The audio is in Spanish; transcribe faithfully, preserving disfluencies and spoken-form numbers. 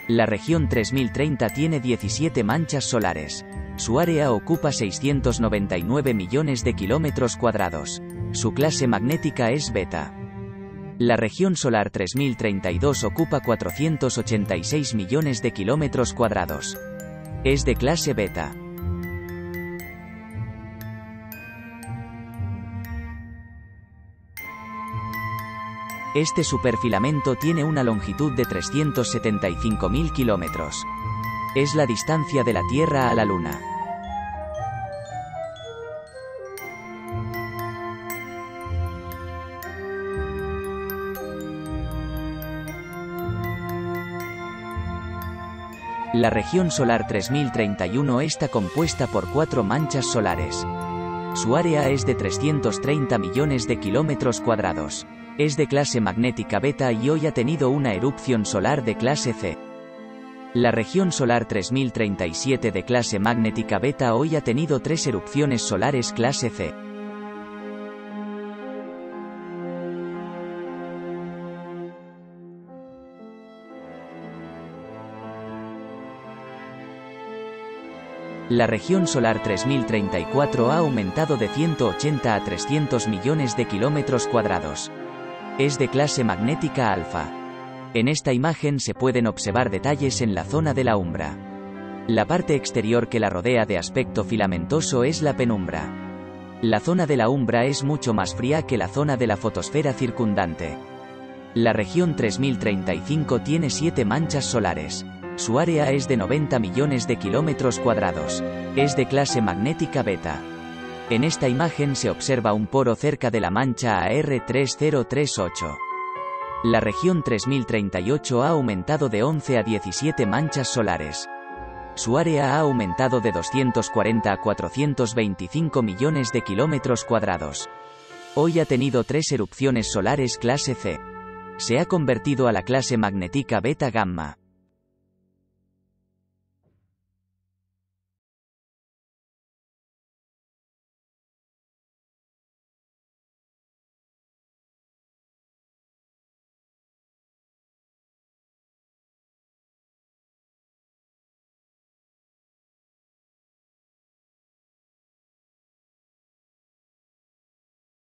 La región tres mil treinta tiene diecisiete manchas solares. Su área ocupa seiscientos noventa y nueve millones de kilómetros cuadrados. Su clase magnética es beta. La región solar tres mil treinta y dos ocupa cuatrocientos ochenta y seis millones de kilómetros cuadrados. Es de clase beta. Este superfilamento tiene una longitud de trescientos setenta y cinco mil kilómetros. Es la distancia de la Tierra a la Luna. La región solar tres mil treinta y uno está compuesta por cuatro manchas solares. Su área es de trescientos treinta millones de kilómetros cuadrados. Es de clase magnética beta y hoy ha tenido una erupción solar de clase C. La región solar tres mil treinta y siete de clase magnética beta hoy ha tenido tres erupciones solares clase C. La región solar tres mil treinta y cuatro ha aumentado de ciento ochenta a trescientos millones de kilómetros cuadrados. Es de clase magnética alfa. En esta imagen se pueden observar detalles en la zona de la umbra. La parte exterior que la rodea de aspecto filamentoso es la penumbra. La zona de la umbra es mucho más fría que la zona de la fotosfera circundante. La región tres mil treinta y cinco tiene siete manchas solares. Su área es de noventa millones de kilómetros cuadrados. Es de clase magnética beta. En esta imagen se observa un poro cerca de la mancha A R tres cero tres ocho. La región tres mil treinta y ocho ha aumentado de once a diecisiete manchas solares. Su área ha aumentado de doscientos cuarenta a cuatrocientos veinticinco millones de kilómetros cuadrados. Hoy ha tenido tres erupciones solares clase C. Se ha convertido a la clase magnética beta gamma.